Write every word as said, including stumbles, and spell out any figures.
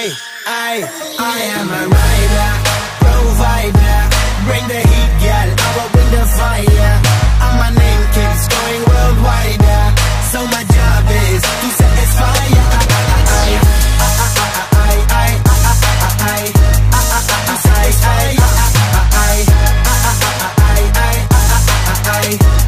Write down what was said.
I, I, I am a rider, provider. Bring the heat, girl, I will bring the fire. And my name keeps going worldwide. So my job is to satisfy ya. I, I, I, I, I, I, I, I, I, I, I, I, I, I, I, I,